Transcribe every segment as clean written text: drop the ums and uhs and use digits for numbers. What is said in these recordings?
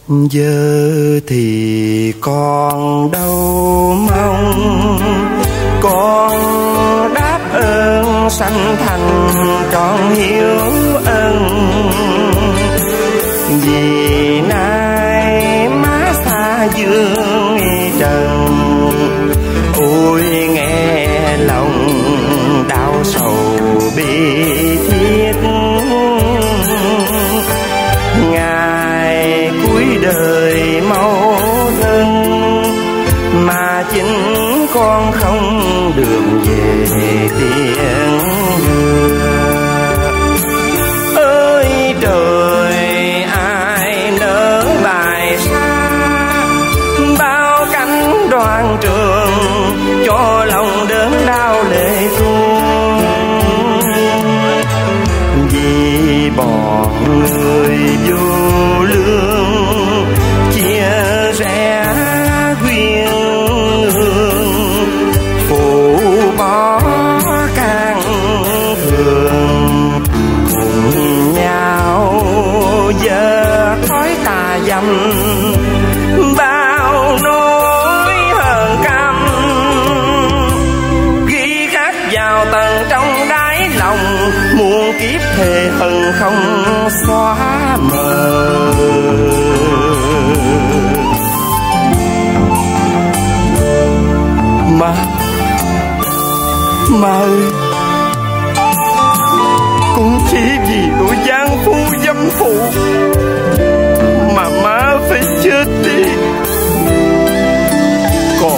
Giờ thì con đâu mong, con đáp ơn sanh thành trọn hiếu ân. Vì nay má xa dương trần, ôi nghe lòng đau sầu bi thiết. Ngài cuối đời mau thân, mà chính con không đường về tiền đưa. Ơi trời ai nỡ bài xa, bao cánh đoàn trường cho lòng đớn đau lệ tuôn. Vì bọn người vô lương chia rẽ quyên hương, phụ bỏ can thường cùng nhau giờ thói tà dâm. Bao nỗi hờn căm ghi khắc vào tầng trong đáy lòng, muôn kiếp thề hận không xóa mờ. Má ơi, cũng chỉ vì tuổi giang phu dâm phụ mà má phải chết đi. Còn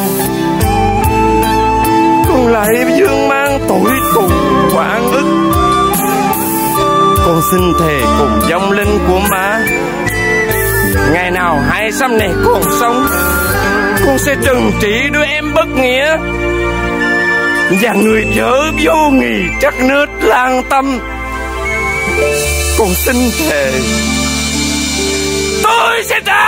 con lại vương mang tội thù oan ức. Con xin thề cùng vong linh của má, ngày nào hai xăm này còn sống, con sẽ trừng trị đứa em bất nghĩa và người vợ vô nghị trắc nết lang tâm. Con xin thề tôi sẽ trả